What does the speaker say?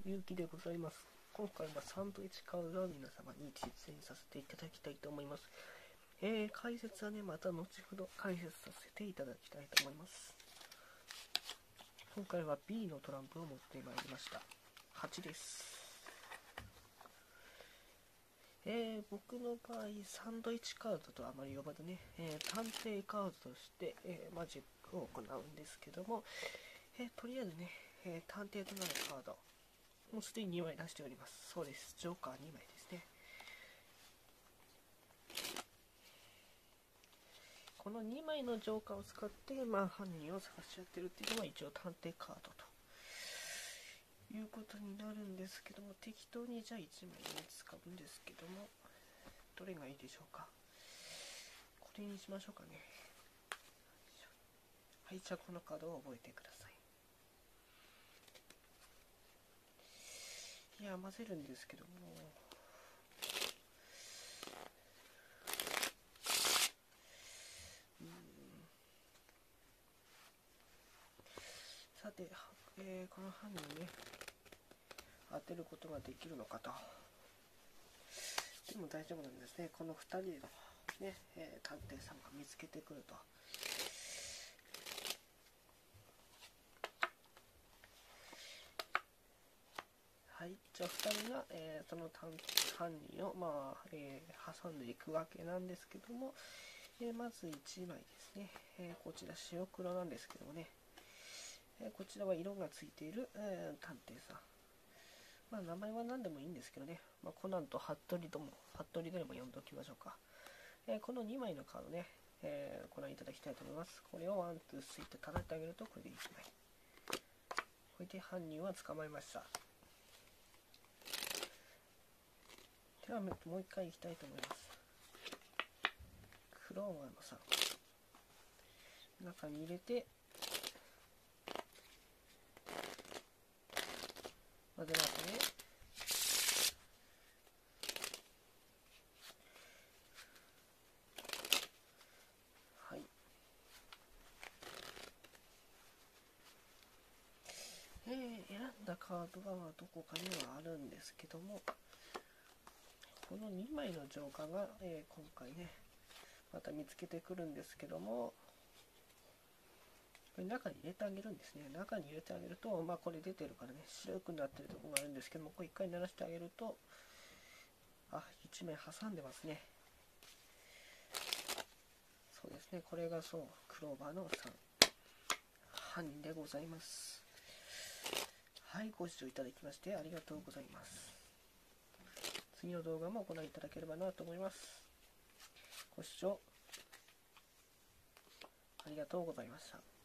ゆうきでございます。今回はサンドイッチカードを皆様に実演させていただきたいと思います。解説はね、また後ほど解説させていただきたいと思います。今回は B のトランプを持ってまいりました。8です。僕の場合、サンドイッチカードとあまり呼ばずね、探偵カードとして、マジックを行うんですけども、とりあえずね、探偵となるカード、もうすでに2枚出しております。そうです。ジョーカー2枚ですね。この2枚のジョーカーを使って、犯人を探し当てるっていうのは一応探偵カードということになるんですけども、適当にじゃあ1枚使うんですけども、どれがいいでしょうか。これにしましょうかね。はい、じゃあこのカードを覚えてください。いや、混ぜるんですけども、さて、この犯人ね、当てることができるのかと。でも大丈夫なんですね。この2人の、ね、探偵さんが見つけてくると。はい、じゃあ2人が、その犯人を、挟んでいくわけなんですけども、まず1枚ですね。こちら白黒なんですけどもね、こちらは色がついている、探偵さん。名前は何でもいいんですけどね、コナンと服部でも呼んでおきましょうか。この2枚のカードね、ご覧いただきたいと思います。これをワン、ツー、スリーって叩いてあげると、これで1枚。これで犯人は捕まえました。では、もう一回いきたいと思います。クローバーの3。中に入れて、混ぜますね。はい。選んだカードはどこかにはあるんですけども、この2枚のジョーカーが、今回ね、また見つけてくるんですけども、これ中に入れてあげるんですね。中に入れてあげると、これ出てるからね、白くなってるところがあるんですけども、これ一回鳴らしてあげると、1枚挟んでますね。そうですね、これがそう、クローバーの3。犯人でございます。はい、ご視聴いただきましてありがとうございます。次の動画もご覧いただければなと思います。ご視聴ありがとうございました。